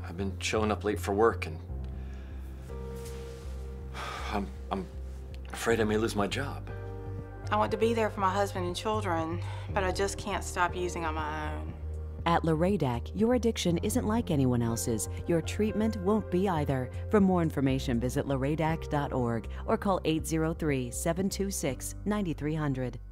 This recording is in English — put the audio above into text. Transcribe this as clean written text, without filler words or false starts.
I've been showing up late for work, and I'm afraid I may lose my job. I want to be there for my husband and children, but I just can't stop using on my own. At LRADAC, your addiction isn't like anyone else's. Your treatment won't be either. For more information, visit LRADAC.org or call 803-726-9300.